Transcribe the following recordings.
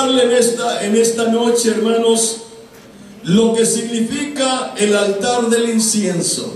explicarle en esta noche, hermanos, lo que significa el altar del incienso.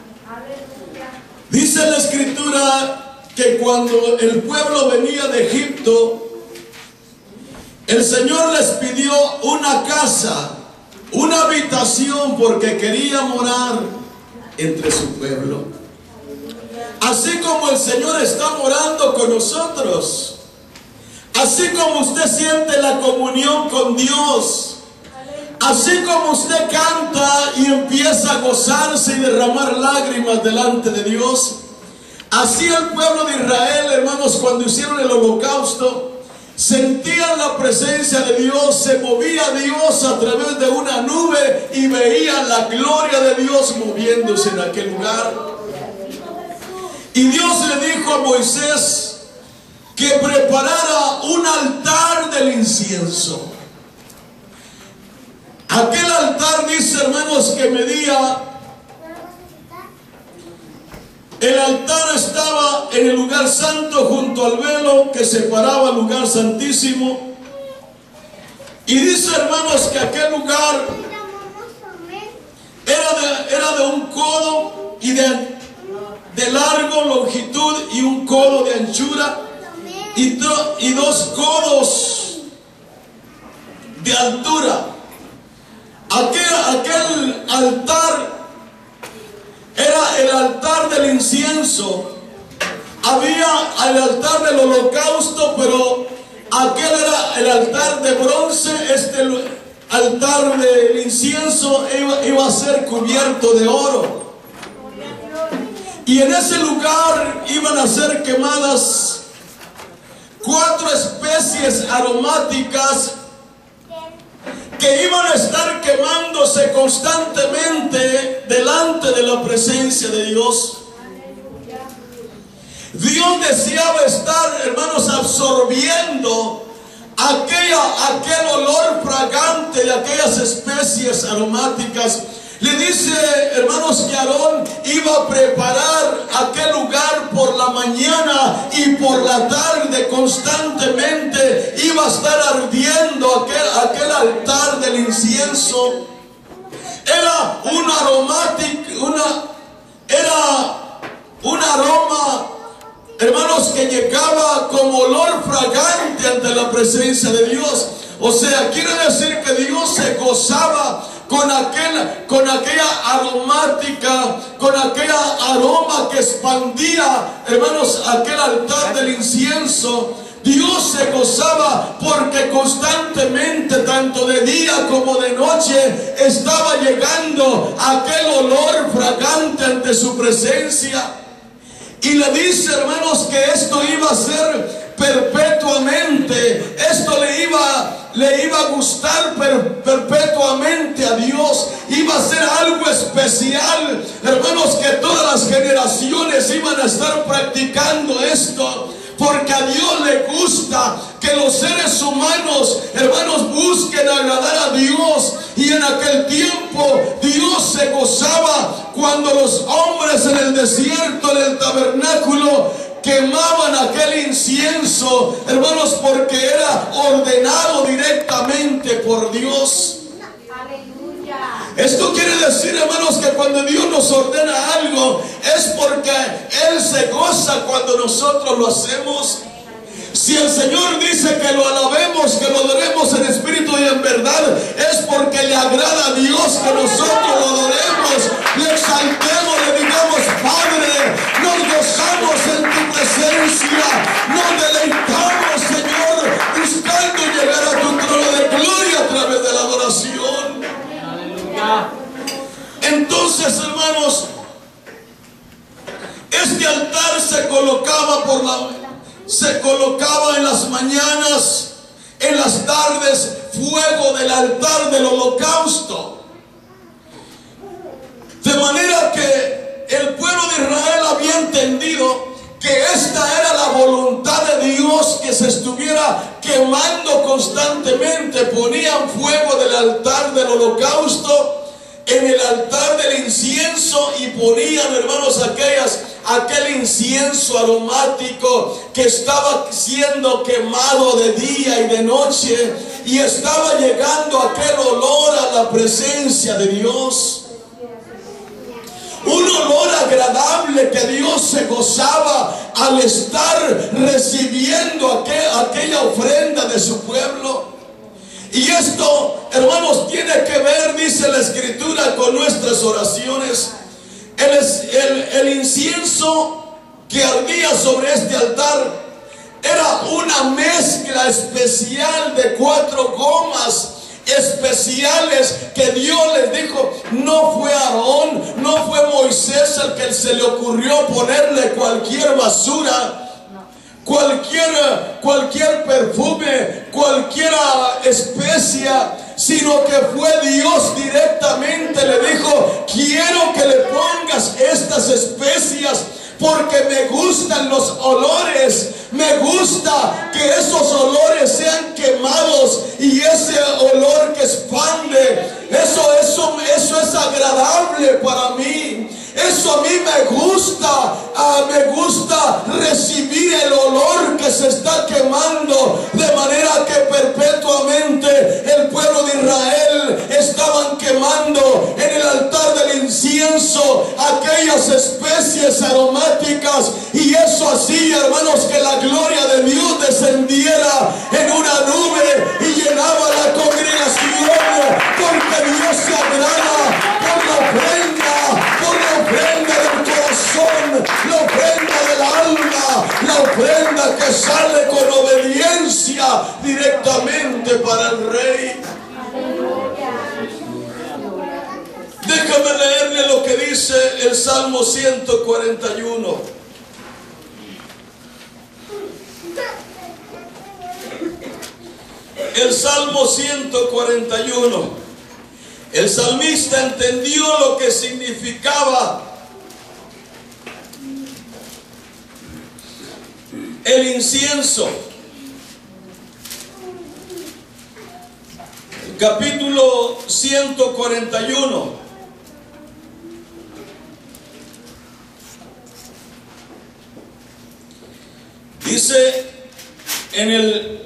Dice la Escritura que cuando el pueblo venía de Egipto, el Señor les pidió una casa, una habitación, porque quería morar entre su pueblo. Así como el Señor está morando con nosotros, así como usted siente la comunión con Dios, así como usted canta y empieza a gozarse y derramar lágrimas delante de Dios, así el pueblo de Israel, hermanos, cuando hicieron el holocausto, sentían la presencia de Dios, se movía Dios a través de una nube y veían la gloria de Dios moviéndose en aquel lugar. Y Dios le dijo a Moisés que preparara un altar del incienso. Aquel altar, dice, hermanos, que medía, el altar estaba en el lugar santo junto al velo que separaba el lugar santísimo. Y dice, hermanos, que aquel lugar era de un codo y de largo, longitud, y un codo de anchura, y 2 codos de altura. Aquel altar era el altar del incienso. Había el altar del holocausto, pero aquel era el altar de bronce. Este altar del incienso iba a ser cubierto de oro. Y en ese lugar iban a ser quemadas 4 especies aromáticas que iban a estar quemándose constantemente delante de la presencia de Dios. Dios deseaba estar, hermanos, absorbiendo aquel olor fragante de aquellas especies aromáticas. Le dice, hermanos, que Aarón iba a preparar aquel lugar por la mañana y por la tarde, constantemente iba a estar ardiendo aquel altar del incienso. Era un aroma, hermanos, que llegaba como olor fragante ante la presencia de Dios. O sea, quiere decir que Dios se gozaba con aquella aromática, con aquella aroma que expandía, hermanos, aquel altar del incienso. Dios se gozaba porque constantemente, tanto de día como de noche, estaba llegando aquel olor fragante ante su presencia. Y le dice, hermanos, que esto iba a ser perpetuamente. Esto le iba a gustar perpetuamente a Dios. Iba a ser algo especial, hermanos, que todas las generaciones iban a estar practicando esto. Porque a Dios le gusta que los seres humanos, hermanos, busquen agradar a Dios. Y en aquel tiempo Dios se gozaba cuando los hombres en el desierto, en el tabernáculo, quemaban aquel incienso, hermanos, porque era ordenado directamente por Dios. Esto quiere decir, hermanos, que cuando Dios nos ordena algo es porque Él se goza cuando nosotros lo hacemos. Si el Señor dice que lo alabemos, que lo adoremos en espíritu y en verdad, es porque le agrada a Dios que nosotros lo adoremos, le exaltemos, le digamos: Padre, nos gozamos en tu presencia, nos deleitamos, Señor, buscando llegar a tu trono de gloria a través de la adoración. Entonces, hermanos, este altar se colocaba en las mañanas, en las tardes, fuego del altar del holocausto. De manera que el pueblo de Israel había entendido que esta era la voluntad de Dios, que se estuviera quemando constantemente. Ponían fuego del altar del holocausto en el altar del incienso y ponían, hermanos, aquel incienso aromático que estaba siendo quemado de día y de noche, y estaba llegando aquel olor a la presencia de Dios. Un olor agradable que Dios se gozaba al estar recibiendo aquella ofrenda de su pueblo. Y esto, hermanos, tiene que ver, dice la Escritura, con nuestras oraciones. El incienso que ardía sobre este altar era una mezcla especial de 4 gomas especiales que Dios les dijo. No fue Aarón, no fue Moisés el que se le ocurrió ponerle cualquier basura, cualquier perfume, cualquier especia, sino que fue Dios directamente. Le dijo: quiero que le pongas estas especias porque me gustan los olores. Me gusta que esos olores sean quemados, y ese olor que expande, eso es agradable para mí. Eso a mí me gusta recibir el olor que se está quemando, de manera que perpetuamente el pueblo de Israel estaban quemando en el altar del incienso aquellas especies aromáticas, y eso hacía, hermanos, que la gloria de Dios descendiera en una nube y llenaba la congregación, porque Dios se agrada por la ofrenda del corazón, la ofrenda del alma, la ofrenda que sale con obediencia directamente para el Rey. Déjame leerle lo que dice el Salmo 141. El Salmo 141. El salmista entendió lo que significaba el incienso. Capítulo 141. Dice en el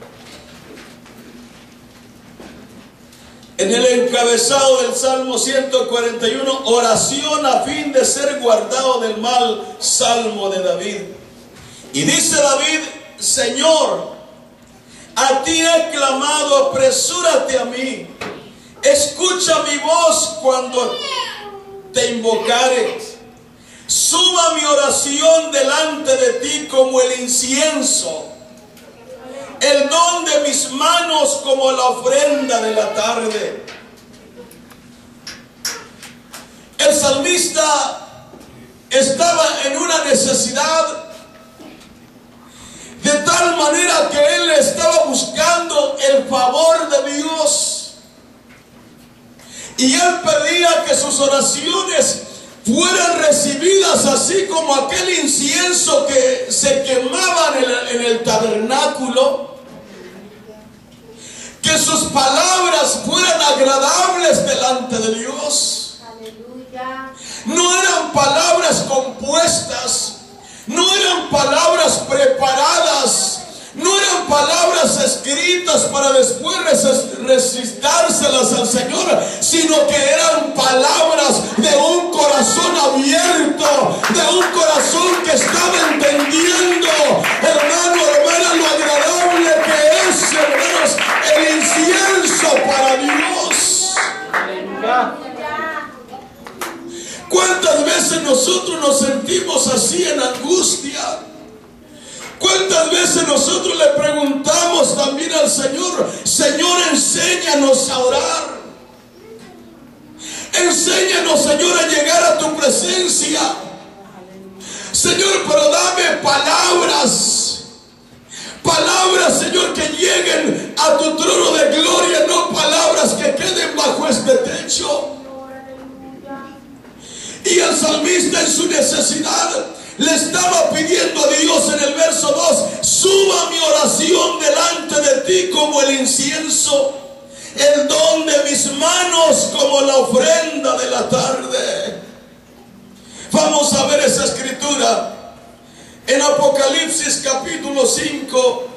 encabezado del Salmo 141, oración a fin de ser guardado del mal, Salmo de David. Y dice David: Señor, a ti he clamado, apresúrate a mí, escucha mi voz cuando te invocare. Suba mi oración delante de ti como el incienso, el don de mis manos como la ofrenda de la tarde. El salmista estaba en una necesidad, de tal manera que él estaba buscando el favor de Dios, y él pedía que sus oraciones fueran recibidas así como aquel incienso que se quemaba en el tabernáculo, que sus palabras fueran agradables delante de Dios. Aleluya. No eran palabras compuestas, no eran palabras preparadas, no eran palabras escritas para después recitárselas al Señor, sino que eran palabras de un corazón abierto, de un corazón que estaba entendiendo, hermano, hermana, lo agradable que es, hermanos, el incienso para Dios. ¿Cuántas veces nosotros nos sentimos así en angustia? ¿Cuántas veces nosotros le preguntamos también al Señor: Señor, enséñanos a orar? Enséñanos, Señor, a llegar a tu presencia. Señor, pero dame palabras, Señor, que lleguen a tu trono de gloria, no palabras que queden bajo este techo. Y el salmista, en su necesidad, le estaba pidiendo a Dios en el verso 2: suba mi oración delante de ti como el incienso, el don de mis manos como la ofrenda de la tarde. Vamos a ver esa escritura en Apocalipsis capítulo 5,